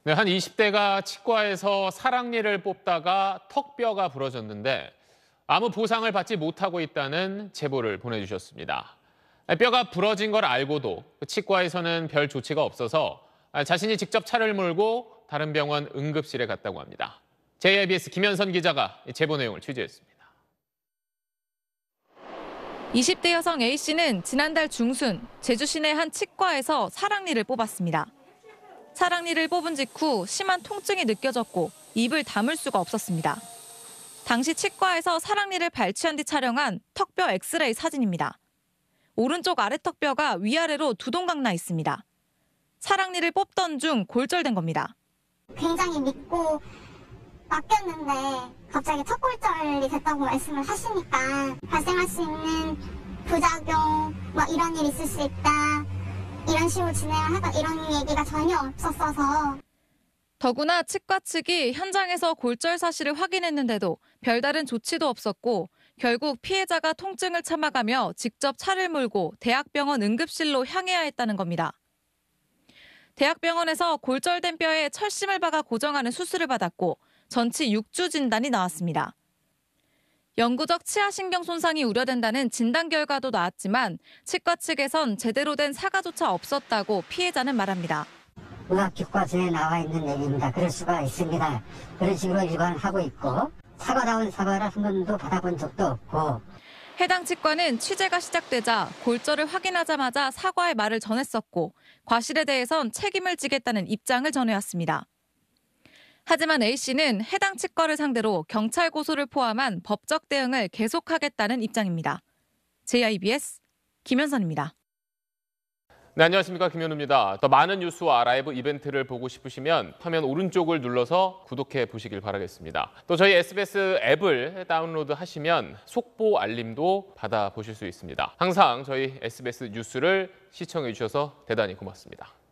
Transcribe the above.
네, 한 20대가 치과에서 사랑니를 뽑다가 턱뼈가 부러졌는데 아무 보상을 받지 못하고 있다는 제보를 보내주셨습니다. 뼈가 부러진 걸 알고도 치과에서는 별 조치가 없어서 자신이 직접 차를 몰고 다른 병원 응급실에 갔다고 합니다. JIBS 김현선 기자가 제보 내용을 취재했습니다. 20대 여성 A씨는 지난달 중순 제주 시내 한 치과에서 사랑니를 뽑았습니다. 사랑니를 뽑은 직후 심한 통증이 느껴졌고 입을 다물 수가 없었습니다. 당시 치과에서 사랑니를 발치한 뒤 촬영한 턱뼈 엑스레이 사진입니다. 오른쪽 아래턱뼈가 위아래로 두 동강 나 있습니다. 사랑니를 뽑던 중 골절된 겁니다. 굉장히 믿고 맡겼는데 갑자기 턱골절이 됐다고 말씀을 하시니까 발생할 수 있는 부작용, 이런 일이 있을 수 있다. 이런 식으로 진행을 하다 이런 얘기가 전혀 없었어서. 더구나 치과 측이 현장에서 골절 사실을 확인했는데도 별다른 조치도 없었고 결국 피해자가 통증을 참아가며 직접 차를 몰고 대학병원 응급실로 향해야 했다는 겁니다. 대학병원에서 골절된 뼈에 철심을 박아 고정하는 수술을 받았고 전치 6주 진단이 나왔습니다. 영구적 치아신경 손상이 우려된다는 진단 결과도 나왔지만 치과 측에선 제대로 된 사과조차 없었다고 피해자는 말합니다. 의학교과서에 나와 있는 얘기입니다. 그럴 수가 있습니다. 그런 식으로 일관하고 있고 사과다운 사과를 한 번도 받아본 적도 없고. 해당 치과는 취재가 시작되자 골절을 확인하자마자 사과의 말을 전했었고 과실에 대해선 책임을 지겠다는 입장을 전해왔습니다. 하지만 A씨는 해당 치과를 상대로 경찰 고소를 포함한 법적 대응을 계속하겠다는 입장입니다. JIBS 김현선입니다. 네, 안녕하십니까. 김현우입니다. 더 많은 뉴스와 라이브 이벤트를 보고 싶으시면 화면 오른쪽을 눌러서 구독해 보시길 바라겠습니다. 또 저희 SBS 앱을 다운로드 하시면 속보 알림도 받아보실 수 있습니다. 항상 저희 SBS 뉴스를 시청해 주셔서 대단히 고맙습니다.